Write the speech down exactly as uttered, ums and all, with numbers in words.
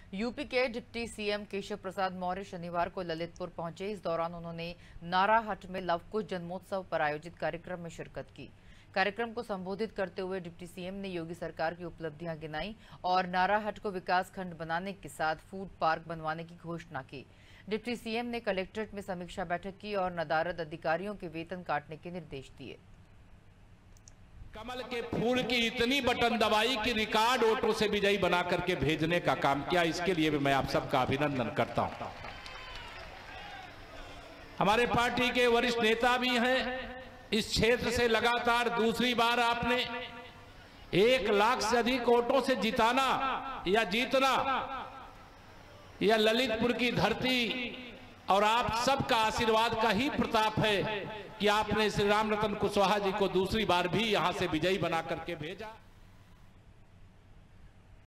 UP के deputy CM Keshav Prasad Maurya शनिवार को ललितपुर पहुंचे। इस दौरान उन्होंने नाराहट में लवकुश जन्मोत्सव पर आयोजित कार्यक्रम में शिरकत की। कार्यक्रम को संबोधित करते हुए डिप्टी सीएम ने योगी सरकार की उपलब्धियां गिनाई और नाराहट को विकास खंड बनाने के साथ फूड पार्क बनवाने की घोषणा की। डिप्टी सीएम ने कलेक्ट्रेट में समीक्षा बैठक की और नदारद अधिकारियों के वेतन काटने के निर्देश दिए। कमल के फूल की इतनी बटन दबाई कि रिकॉर्ड वोटों से विजयी बना करके भेजने का काम किया। इसके लिए भी मैं आप सबका अभिनंदन करता हूं। हमारे पार्टी के वरिष्ठ नेता भी हैं। इस क्षेत्र से लगातार दूसरी बार आपने एक लाख से अधिक वोटों से जिताना या जीतना, यह ललितपुर की धरती और आप सबका आशीर्वाद का ही प्रताप है कि आपने श्री राम रतन कुशवाहा जी को दूसरी बार भी यहां से विजयी बना करके भेजा।